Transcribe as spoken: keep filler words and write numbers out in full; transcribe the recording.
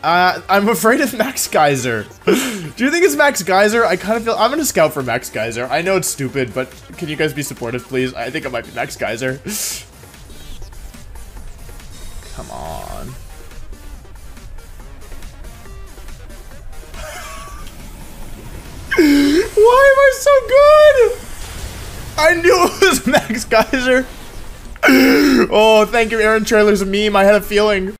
Uh, I'm afraid of Max Geyser. Do you think it's Max Geyser? I kind of feel- I'm gonna scout for Max Geyser. I know it's stupid, but can you guys be supportive, please? I think it might be Max Geyser. Come on. Why am I so good? I knew it was Max Geyser. Oh, thank you, Aaron Trailer's a meme. I had a feeling.